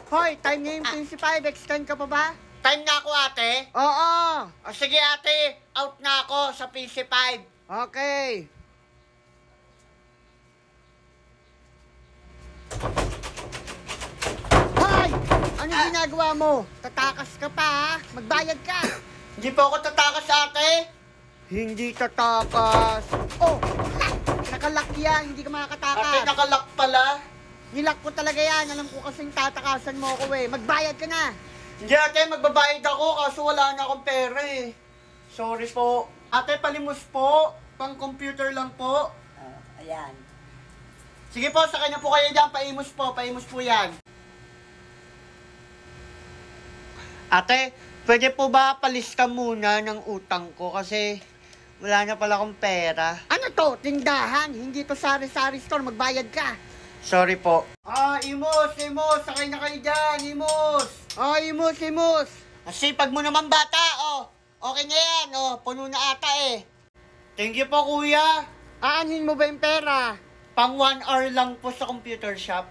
Hoy, time na yung PC5. Extend ka pa ba? Time na ako, ate. Oo. O sige, ate. Out na ako sa PC5. Okay. Hoy! Ano ginagawa mo? Tatakas ka pa, ha? Magbayad ka. Hindi po ako tatakas, ate. Hindi tatakas. Oh! Nakalak yan. Hindi ka makakatakas. Ate, nakalak pala. Nilak ko talaga yan. Alam ko kasing tatakasan mo ako eh. Magbayad ka na. Hindi, ate. Magbabayad ako kaso wala na akong pera eh. Sorry po. Ate, palimos po. Pang computer lang po. Ayan. Sige po, sa kanya po kayo dyan. Paimos po. Paimos po yan. Ate, pwede po ba palista muna ng utang ko kasi wala na pala akong pera. Ano to? Tindahan. Hindi to sari-sari store. Magbayad ka. Sorry po. Imos, sakay na kayo dyan, Imos. Imus, imus. Asipag mo naman, bata, Okay na yan, puno na ata eh. Thank you po, kuya. Aanhin mo ba yung pera? Pang 1 hour lang po sa computer shop.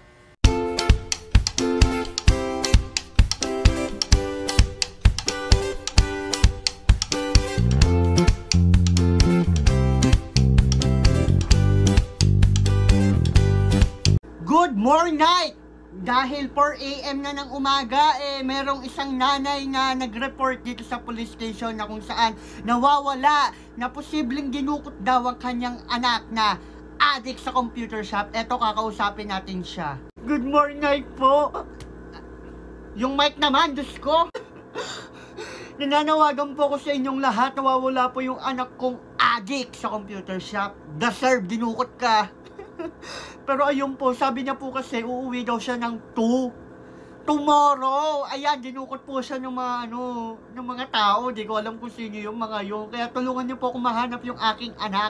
Good morning night! Dahil 4 AM na ng umaga, merong isang nanay na nag-report dito sa police station na kung saan nawawala na posibleng dinukot daw ang kanyang anak na addict sa computer shop. Eto, kakausapin natin siya. Good morning night po! Yung mic naman, Diyos ko! Nananawagan po ko sa inyong lahat, nawawala po yung anak kong addict sa computer shop. Deserve, dinukot ka! Pero ayun po, sabi niya po kasi uuwi daw siya ng 2 tomorrow. Ayan, dinukot po siya ng mga tao. Di ko alam kung sino yung mga yun. Kaya tulungan niyo po kung mahanap yung aking anak.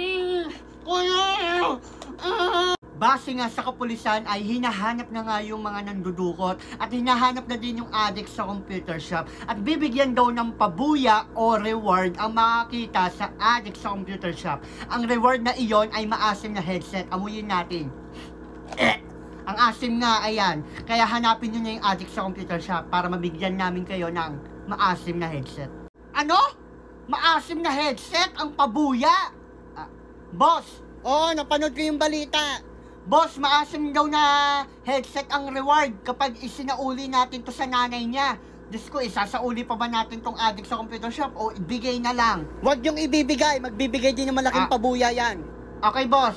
Base nga sa kapulisan ay hinahanap na nga yung mga nandudukot at hinahanap na din yung addict sa computer shop at bibigyan daw ng pabuya o reward ang makakita sa addict sa computer shop. Ang reward na iyon ay maasim na headset. Amuyin natin. Ang asim nga, ayan. Kaya hanapin nyo na yung addict sa computer shop para mabigyan namin kayo ng maasim na headset. Ano? Maasim na headset? Ang pabuya? Boss! Napanood ko yung balita. Boss, maasim daw na headset ang reward kapag isinauli natin to sa nanay niya. Diyos ko, isasauli pa ba natin tong addict sa computer shop o ibigay na lang? Huwag yung ibibigay. Magbibigay din ng malaking pabuya yan. Okay, boss.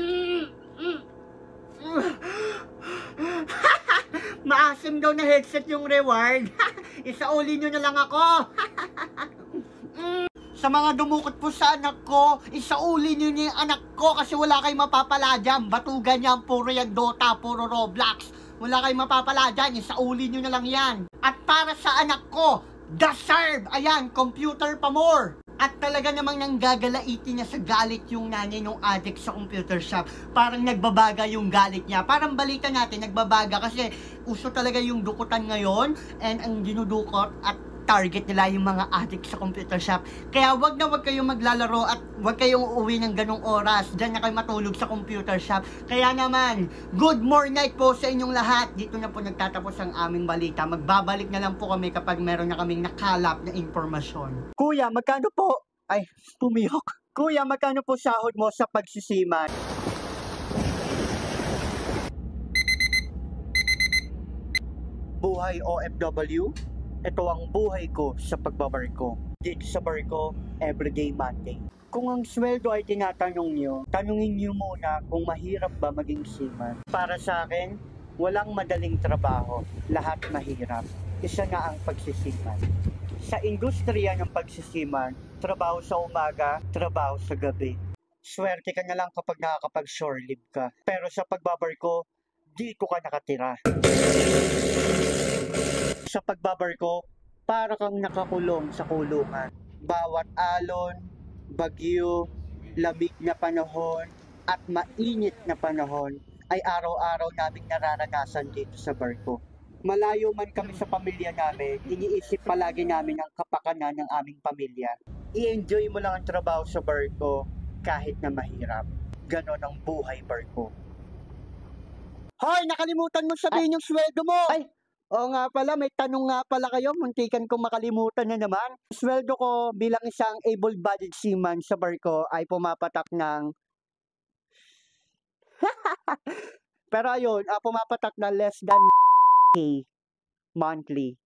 Maasim daw na headset yung reward. Isauli nyo na lang ako. Sa mga dumukot po sa anak ko, isauli nyo yung anak ko kasi wala kayong mapapala dyan. Batugan yan, puro yan Dota, puro Roblox. Wala kayong mapapala dyan, isauli nyo na lang yan. At para sa anak ko, deserve, ayan, computer pa more. At talaga namang nanggagalaitin niya sa galit yung nanay ng addict sa computer shop. Parang nagbabaga yung galit niya. Parang balita natin, nagbabaga kasi uso talaga yung dukutan ngayon. And ang dinudukot at target nila yung mga addict sa computer shop. Kaya wag na wag kayong maglalaro at wag kayong uuwi ng ganong oras. Diyan na kayo matulog sa computer shop. Kaya naman, good morning night po sa inyong lahat. Dito na po nagtatapos ang aming balita. Magbabalik na lang po kami kapag meron na kaming nakalap na impormasyon. Kuya, magkano po? Ay, tumihok. Kuya, magkano po sahod mo sa pagsisiman? Buhay OFW? Ito ang buhay ko sa pagbabarko. Dito sa barko, everyday Monday. Kung ang sweldo ay tinatanong nyo, tanungin nyo muna kung mahirap ba maging seaman. Para sa akin, walang madaling trabaho. Lahat mahirap. Isa na ang pagsisiman. Sa industriya ng pagsisiman, trabaho sa umaga, trabaho sa gabi. Swerte ka na lang kapag nakakapag-shore leave ka. Pero sa pagbabarko, dito ka nakatira. Sa pagbabarko, para kang nakakulong sa kulungan. Bawat alon, bagyo, lamig na panahon, at mainit na panahon ay araw-araw naming nararanasan dito sa barko. Malayo man kami sa pamilya namin, iniisip palagi namin ang kapakanan ng aming pamilya. I-enjoy mo lang ang trabaho sa barko kahit na mahirap. Ganon ang buhay barko. Hoy, nakalimutan mo sabihin yung sweldo mo! Ay, Oo nga pala, may tanong nga pala kayo, muntikan kong makalimutan na naman. Sweldo ko bilang isang able-bodied seaman sa barko ay pumapatak ng, pero ayun, pumapatak na less than K monthly.